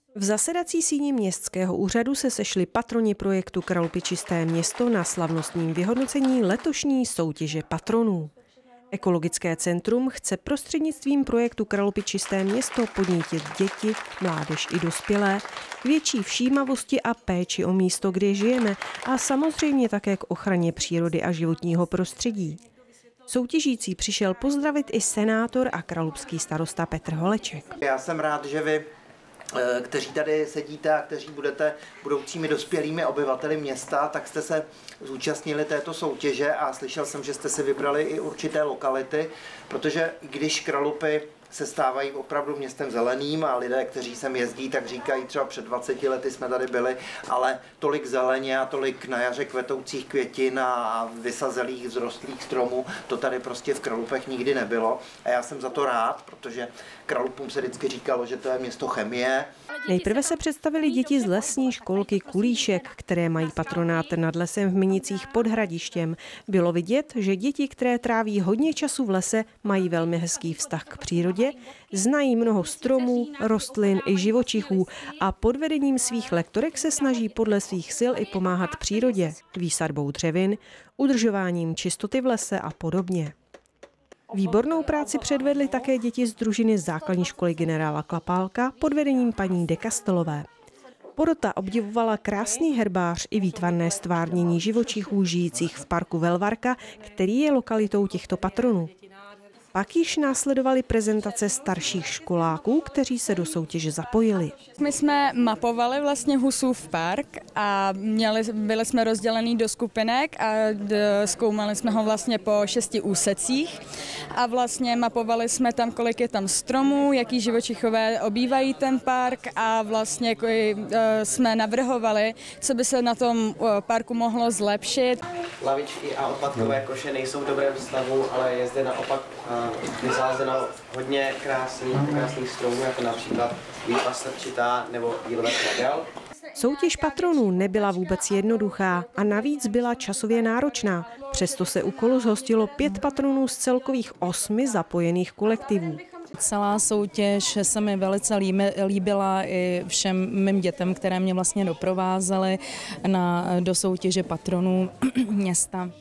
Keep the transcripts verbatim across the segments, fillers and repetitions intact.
V zasedací síni městského úřadu se sešli patroni projektu Kralupy Čisté město na slavnostním vyhodnocení letošní soutěže patronů. Ekologické centrum chce prostřednictvím projektu Kralupy Čisté město podnítit děti, mládež i dospělé k větší všímavosti a péči o místo, kde žijeme, a samozřejmě také k ochraně přírody a životního prostředí. Soutěžící přišel pozdravit i senátor a kralupský starosta Petr Holeček. Já jsem rád, že vy, kteří tady sedíte a kteří budete budoucími dospělými obyvateli města, tak jste se zúčastnili této soutěže a slyšel jsem, že jste si vybrali i určité lokality, protože když Kralupy se stávají opravdu městem zeleným a lidé, kteří sem jezdí, tak říkají, třeba před dvaceti lety jsme tady byli, ale tolik zeleně a tolik na jaře kvetoucích květin a vysazelých vzrostlých stromů, to tady prostě v Kralupech nikdy nebylo. A já jsem za to rád, protože Kralupům se vždycky říkalo, že to je město chemie. Nejprve se představili děti z lesní školky Kulíšek, které mají patronát nad lesem v Minicích pod Hradištěm. Bylo vidět, že děti, které tráví hodně času v lese, mají velmi hezký vztah k přírodě, znají mnoho stromů, rostlin i živočichů a pod vedením svých lektorek se snaží podle svých sil i pomáhat přírodě, výsadbou dřevin, udržováním čistoty v lese a podobně. Výbornou práci předvedly také děti z družiny základní školy generála Klapálka pod vedením paní de Kastelové. Porota obdivovala krásný herbář i výtvarné stvárnění živočichů žijících v parku Velvarka, který je lokalitou těchto patronů. Pak již následovaly prezentace starších školáků, kteří se do soutěže zapojili. My jsme mapovali vlastně Husův park a měli, byli jsme rozdělení do skupinek a zkoumali jsme ho vlastně po šesti úsecích a vlastně mapovali jsme tam, kolik je tam stromů, jaký živočichové obývají ten park a vlastně jsme navrhovali, co by se na tom parku mohlo zlepšit. Lavičky a odpadkové koše nejsou v dobrém stavu, ale je zde naopak vysázeno hodně krásných, krásných stromů, jako například lípa srčitá nebo jílové model. Soutěž patronů nebyla vůbec jednoduchá a navíc byla časově náročná. Přesto se úkolu zhostilo pět patronů z celkových osmi zapojených kolektivů. Celá soutěž se mi velice líbila i všem mým dětem, které mě vlastně doprovázely na, do soutěže patronů města.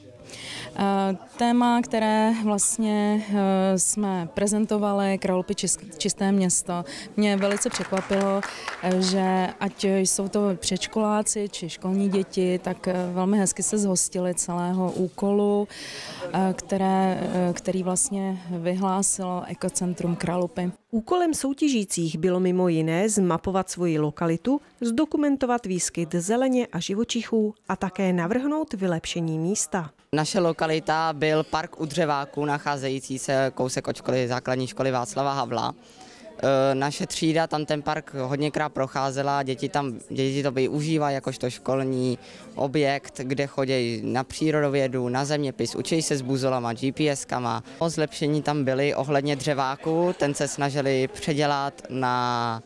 Téma, které vlastně jsme prezentovali, Kralupy Čisté město, mě velice překvapilo, že ať jsou to předškoláci či školní děti, tak velmi hezky se zhostili celého úkolu, které, který vlastně vyhlásilo Ekocentrum Kralupy. Úkolem soutěžících bylo mimo jiné zmapovat svoji lokalitu, zdokumentovat výskyt zeleně a živočichů a také navrhnout vylepšení místa. Naše lokalita byl park u Dřeváku, nacházející se kousek od školy, základní školy Václava Havla. Naše třída tam ten park hodněkrát procházela, děti tam děti to využívají jakožto školní objekt, kde chodí na přírodovědu, na zeměpis, učí se s buzolama, G P S kama. O zlepšení tam byly ohledně Dřeváku, ten se snažili předělat na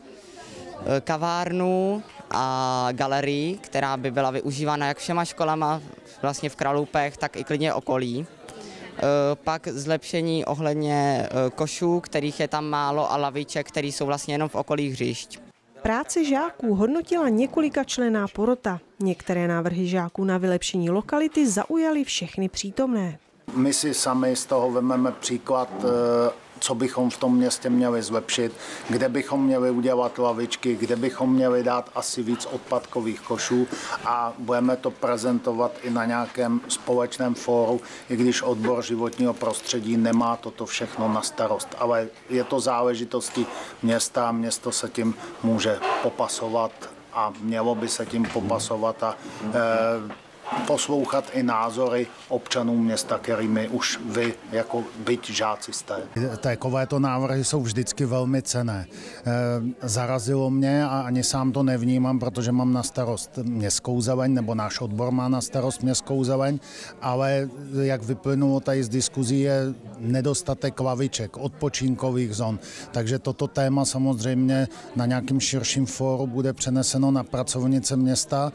kavárnu a galerii, která by byla využívána jak všema školama vlastně v Kralupech, tak i klidně okolí. Pak zlepšení ohledně košů, kterých je tam málo, a laviček, které jsou vlastně jenom v okolí hřišť. Práci žáků hodnotila několika členná porota. Některé návrhy žáků na vylepšení lokality zaujaly všechny přítomné. My si sami z toho vezmeme příklad, co bychom v tom městě měli zlepšit, kde bychom měli udělat lavičky, kde bychom měli dát asi víc odpadkových košů a budeme to prezentovat i na nějakém společném fóru, i když odbor životního prostředí nemá toto všechno na starost. Ale je to záležitostí města a město se tím může popasovat a mělo by se tím popasovat a e, poslouchat i názory občanů města, kterými už vy jako byť žáci jste. Takovéto návrhy jsou vždycky velmi cenné. Zarazilo mě a ani sám to nevnímám, protože mám na starost městskou zeleň, nebo náš odbor má na starost městskou zeleň, ale jak vyplynulo tady z diskuzí, je nedostatek laviček, odpočinkových zón. Takže toto téma samozřejmě na nějakým širším fóru bude přeneseno na pracovnice města.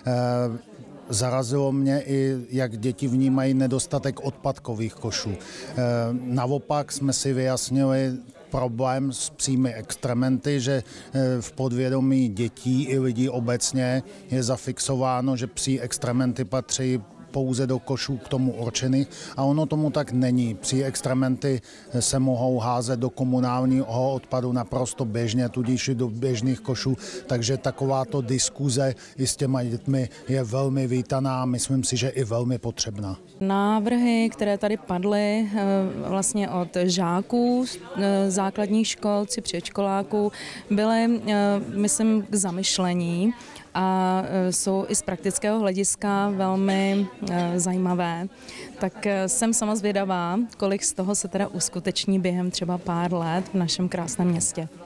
Zarazilo mě i, jak děti vnímají nedostatek odpadkových košů. Naopak jsme si vyjasnili problém s psími extrementy, že v podvědomí dětí i lidí obecně je zafixováno, že psí extrementy patří pouze do košů k tomu určených a ono tomu tak není. Psí extrementy se mohou házet do komunálního odpadu naprosto běžně, tudíž i do běžných košů, takže takováto diskuze i s těma dětmi je velmi vítaná a myslím si, že i velmi potřebná. Návrhy, které tady padly vlastně od žáků základních škol či předškoláků, byly, myslím, k zamyšlení a jsou i z praktického hlediska velmi zajímavé. Tak jsem sama zvědavá, kolik z toho se teda uskuteční během třeba pár let v našem krásném městě.